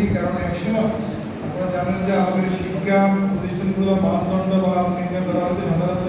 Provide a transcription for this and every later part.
কারণ একসময় আপনারা জানেন যে আমাদের শিক্ষা প্রতিষ্ঠানগুলো মানদণ্ড বা নির্ণয় করা হচ্ছে সাধারণত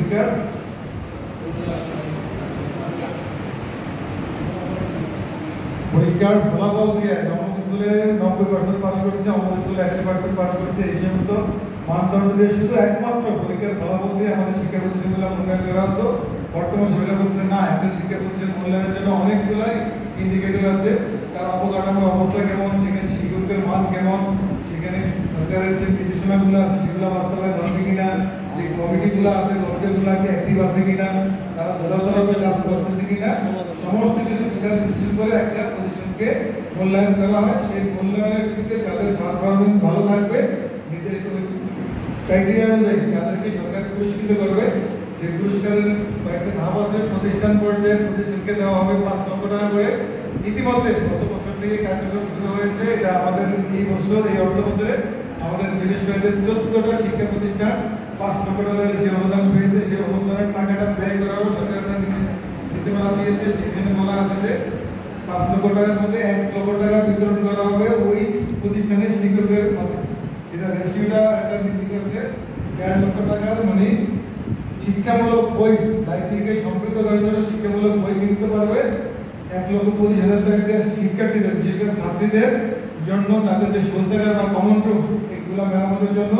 পরীক্ষার ফলাফল দিয়ে নবম স্কুলে 90% পাস করছে, আমাদের স্কুলে 100% পাস করছে। এই সমস্ত মানদণ্ড দিয়ে শুধু একমাত্র পরীক্ষার ফলাফল দিয়ে আমাদের শিক্ষা প্রতিষ্ঠানগুলো মূল্যায়ন করা হতো। বর্তমান সেটা বলতে না, একটা শিক্ষা প্রতিষ্ঠান মূল্যায়নের জন্য অনেকগুলাই ইন্ডিকেটর আছে। তার অবকাঠামোর অবস্থা কেমন, সেখানে শিক্ষকদের মান কেমন, সেখানে সরকারের যে নির্দেশনাগুলো আছে সেগুলো বাস্তবায়ন হচ্ছে কিনা, যে কমিটিগুলো আছে কমিটিগুলো অ্যাক্টিভ আছে কিনা, তারা যথাযথভাবে কাজ করতেছে কিনা, সমস্ত কিছু বিচার বিশ্লেষণ করে একটা প্রতিষ্ঠানকে মূল্যায়ন করা হয়। সেই মূল্যায়নের ভিত্তিতে যাদের পারফরমেন্স ভালো থাকবে, নির্ধারিত ক্রাইটেরিয়া অনুযায়ী তাদেরকে সরকার পুরস্কৃত করবে। সেই পুরস্কারের কয়েকটা ধাপ আছে। প্রতিষ্ঠান পর্যায়ে প্রতিষ্ঠানকে দেওয়া হবে 5 লক্ষ টাকা করে। ইতিমধ্যে গত বছর থেকে কার্যক্রম শুরু হয়েছে। এটা আমাদের এই বছর এই অর্থ বছরে আমাদের বিশেষ করে 14টা শিক্ষা প্রতিষ্ঠান 5 লক্ষ টাকা যে অনুদান পেয়েছে, সেই অনুদানের টাকাটা ব্যয় করারও সরকার নীতিমালা দিয়েছে। সেখানে বলা আছে যে 5 লক্ষ টাকার মধ্যে 1 লক্ষ টাকা বিতরণ করা হবে ওই প্রতিষ্ঠানের শিক্ষকদের মধ্যে। এটা রেশিওটা একটা নীতি করছে 1.5 লক্ষ টাকার মানে শিক্ষামূলক বই লাইব্রেরিকে সম্পৃক্ত করার জন্য শিক্ষামূলক বই কিনতে পারবে। 1,20,000 টাকা শিক্ষার্থীদের, বিশেষ করে ছাত্রীদের জন্য তাদের যে শৌচাগার বা কমন রুম এগুলো মেরামতের জন্য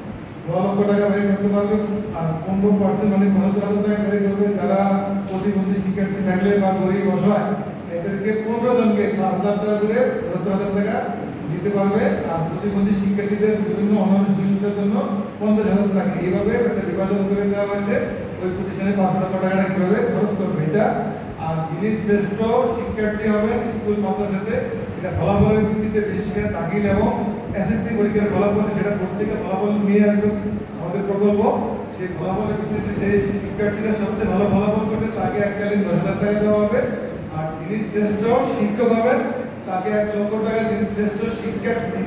9 লক্ষ টাকা ব্যয় করতে পারবে। আর 15% মানে 15,000 টাকা ব্যয় করবে যারা প্রতিবন্ধী শিক্ষার্থী থাকলে বা গরিব অসহায় এদেরকে 15 জনকে 5,000 টাকা করে 15,000 টাকা দিতে পারবে। আর প্রতিবন্ধী শিক্ষার্থীদের বিভিন্ন অন্যান্য সুবিধার জন্য 50,000 টাকা। এইভাবে একটা বিভাজন করে দেওয়া হয়েছে ওই প্রতিষ্ঠানে 5 লক্ষ টাকাটা কিভাবে খরচ করবে এটা। আর যিনি শ্রেষ্ঠ শিক্ষার্থী হবেন স্কুল মাদ্রাসাতে, এটা ফলাফলের ভিত্তিতে বিশেষ করে দাখিল এবং এসএসসি পরীক্ষার ফলাফল, সেটা প্রত্যেকে ফলাফল নিয়ে আসবে আমাদের প্রকল্প। সেই ফলাফলের ভিত্তিতে যে শিক্ষার্থীরা সবচেয়ে ভালো ফলাফল করবে তাকে এককালীন 10,000 টাকা দেওয়া হবে। আর যিনি শ্রেষ্ঠ শিক্ষক হবেন তাকে 1 লক্ষ টাকা, যিনি শ্রেষ্ঠ শিক্ষার্থী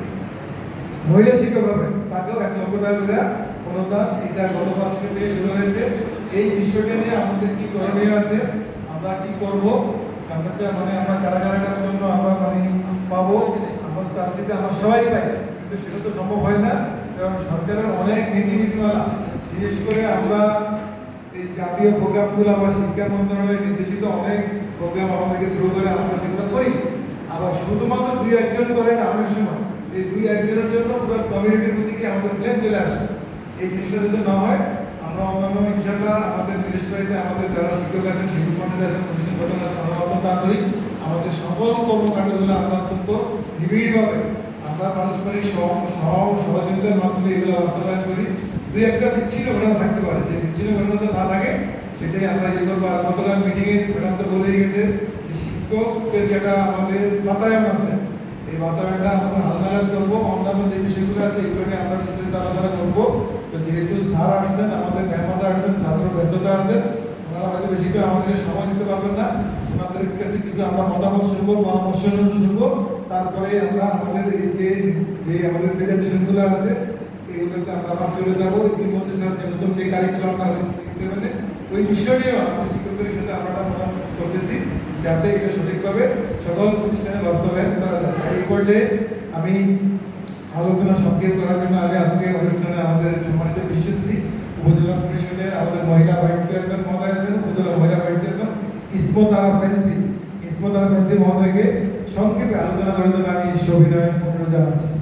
মহিলা শিক্ষক হবেন তাকেও 1 লক্ষ টাকা করে অনুদান। এটা গত মাসে থেকে শুরু হয়েছে। এই বিষয়টা নিয়ে আমাদের কি করণীয় আছে, আমরা কি করব, মানে আমরা কারা কারাটার জন্য আমরা মানে পাবো, আমরা তার থেকে আমরা সবাই পাই, কিন্তু সেটা তো সম্ভব হয় না। কারণ সরকারের অনেক নীতিমালা, বিশেষ করে আমরা এই জাতীয় প্রোগ্রামগুলো বা শিক্ষা মন্ত্রণালয়ের নির্দেশিত অনেক প্রোগ্রাম আমাদেরকে শুরু করে আমরা সেগুলো করি। আবার শুধুমাত্র 2-1 জন করে না, অনেক সময় এই 2-1 জনের জন্য পুরো কমিউনিটির প্রতি কি আমাদের প্ল্যান চলে আসে। এই জিনিসটা যদি না হয় আমরা অন্যান্য ইনশাআল্লাহ আমাদের মিনিস্ট্রিতে আমাদের যারা শিক্ষক আছেন, শিক্ষক মন্ডলী আছেন, প্রতিষ্ঠান প্রধান আছেন, আমরা অত্যন্ত আন্তরিক। আমাদের সকল কর্মকাণ্ডগুলো আমরা অত্যন্ত নিবিড়ভাবে আমরা পারস্পরিক সহযোগিতার মাধ্যমে এগুলো বাস্তবায়ন করি। 2-1টা বিচ্ছিন্ন ঘটনা থাকতে পারে, যে বিচ্ছিন্ন ঘটনাটা না থাকে সেটাই আমরা ইয়ে করবো। আর গতকাল মিটিংয়ে ম্যাডাম তো বলেই গেছে যে শিক্ষকদের যেটা আমাদের বাতায়ন আছে, এই বাতায়নটা আমরা হালনাগাদ করবো। অন্যান্য যে বিষয়গুলো আছে এগুলো নিয়ে আমরা বিস্তারিত আলোচনা করবো। তো যেহেতু স্যার আসছেন, আমাদের ম্যামরা আসছেন, ছাত্র ব্যস্ততা আছেন, ওনারা হয়তো বেশি করে আমাদেরকে সময় দিতে পারবেন না। ওনাদের কাছে কিছু আমরা মতামত শুনবো, পরামর্শ শুনবো, তারপরে আমরা আমাদের এই যে আমাদের প্রেজেন্টেশনগুলো আছে এগুলোতে আমরা আবার চলে যাবো। ইতিমধ্যে নতুন যে কারিকুলামটা মানে ওই বিষয় নিয়ে আমাদের শিক্ষকদের সাথে আমরা মতামত করতেছি যাতে এটা সঠিকভাবে সকল প্রতিষ্ঠানে বাস্তবায়ন করা যায়। এই পর্যায়ে আমি আলোচনা সংক্ষেপ করার জন্য আমি আজকে অনুষ্ঠানে আমাদের সম্মানিত বিশ্বস্তি উপজেলা পরিষদের আমাদের মহিলা ভাইস চেয়ারম্যান মহোদয় আছেন, উপজেলা মহিলা ভাইস চেয়ারম্যান ইসমত আরা ফেন্সি মহোদয়কে সংক্ষেপে আলোচনা করার জন্য আমি সবিনয় অনুরোধ জানাচ্ছি।